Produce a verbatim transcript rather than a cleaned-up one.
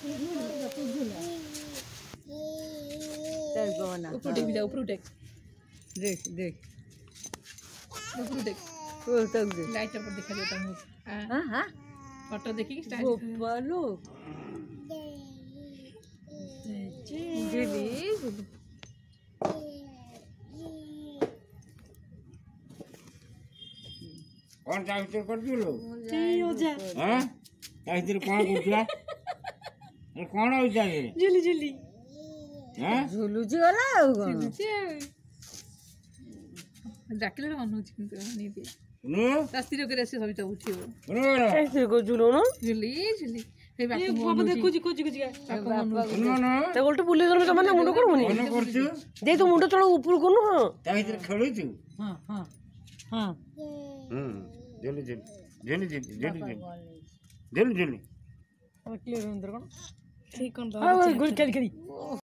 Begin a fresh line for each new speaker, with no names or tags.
चल गोना
ऊपर टेक जा ऊपर टेक
देख देख
ऊपर टेक
वो तक देख
लाइट पर दिखा देता हूँ
हां हां
फोटो देखिए स्टाइल
वो पालो जेली
कौन ता भीतर कर दिलो
ठीक हो जा
हां ता भीतर कौन करथिला अरे कौन हो जाए
जल्दी जल्दी
हां
झुलू जी वाला हो गो
डाकिले मन होची किंतु नहीं दे
नो
रास्ती रे करे से सबिता उठियो
नो
कैसे को झूलो ना
जल्दी जल्दी हे बाप
ये बाबा देखो जी खोजी खोजी
नो नो
ते उल्टे बुले गले माने मुंडो करमुनी
कौन करछु
दे तो मुंडो चलो ऊपर को न
ता भीतर खेलु छु
हां हां हां
हम्म जल्दी जल्दी जल्दी जल्दी जल्दी जल्दी जल्दी
क्लियर अंदर कोन ठीक कोन हां गुल खेल खेली